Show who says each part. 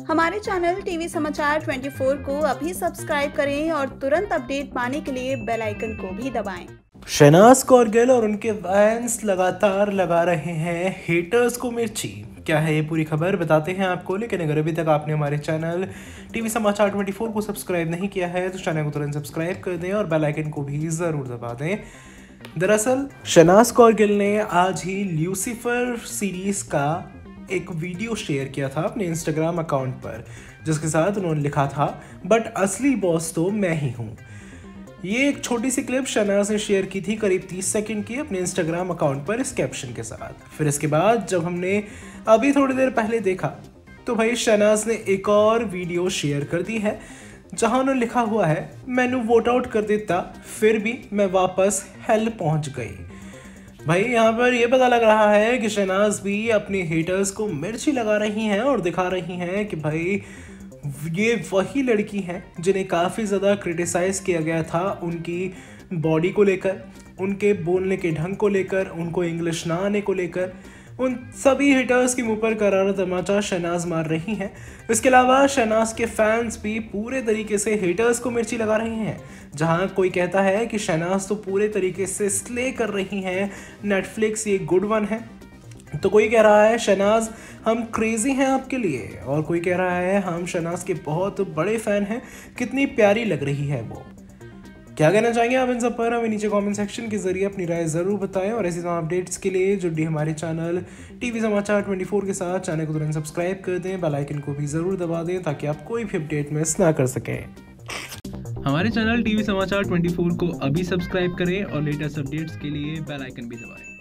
Speaker 1: हमारे channel TV समाचार 24 को अभी सब्सक्राइब करें और तुरंत अपडेट पाने के लिए बेल आइकन को भी दबाएं।
Speaker 2: शहनाज कौर और उनके फैंस लगातार लगा रहे हैं हेटर्स को मिर्ची। क्या है ये पूरी खबर बताते हैं आपको, लेकिन अगर अभी तक आपने हमारे चैनल टीवी समाचार 24 को सब्सक्राइब नहीं किया है तो चैनल को तुरंत सब्सक्राइब कर दें और बेल आइकन को भी ज़रूर दबा दें। दरअसल शहनाज कौर ने आज ही ल्यूसीफर सीरीज का एक वीडियो शेयर किया था अपने इंस्टाग्राम अकाउंट पर, जिसके साथ उन्होंने लिखा था बट असली बॉस तो मैं ही हूँ। ये एक छोटी सी क्लिप शहनाज ने शेयर की थी करीब 30 सेकंड की अपने इंस्टाग्राम अकाउंट पर इस कैप्शन के साथ। फिर इसके बाद जब हमने अभी थोड़ी देर पहले देखा तो भाई शहनाज ने एक और वीडियो शेयर कर दी है जहां उन्होंने लिखा हुआ है मैनू वोट आउट कर देता फिर भी मैं वापस हेल पहुंच गई। भाई यहाँ पर ये पता लग रहा है कि शहनाज भी अपने हेटर्स को मिर्ची लगा रही हैं और दिखा रही हैं कि भाई ये वही लड़की हैं जिन्हें काफ़ी ज़्यादा क्रिटिसाइज़ किया गया था उनकी बॉडी को लेकर, उनके बोलने के ढंग को लेकर, उनको इंग्लिश ना आने को लेकर। उन सभी हिटर्स के मुंह पर करारा तमाचा शहनाज मार रही हैं। इसके अलावा शहनाज के फैंस भी पूरे तरीके से हिटर्स को मिर्ची लगा रहे हैं। जहां कोई कहता है कि शहनाज तो पूरे तरीके से स्ले कर रही हैं, नेटफ्लिक्स ये गुड वन है, तो कोई कह रहा है शहनाज हम क्रेजी हैं आपके लिए, और कोई कह रहा है हम शहनाज के बहुत बड़े फ़ैन हैं, कितनी प्यारी लग रही है वो। क्या कहना चाहेंगे आप इन सब पर? हमें नीचे कमेंट सेक्शन के जरिए अपनी राय ज़रूर बताएं और ऐसी तमाम अपडेट्स के लिए जुड़ी हमारे चैनल टीवी समाचार 24 के साथ चैनल को तुरंत सब्सक्राइब कर दें, बेल आइकन को भी ज़रूर दबा दें ताकि आप कोई भी अपडेट मिस ना कर सकें।
Speaker 3: हमारे चैनल टीवी समाचार 24 को अभी सब्सक्राइब करें और लेटेस्ट अपडेट्स के लिए बेल आइकन भी दबाएं।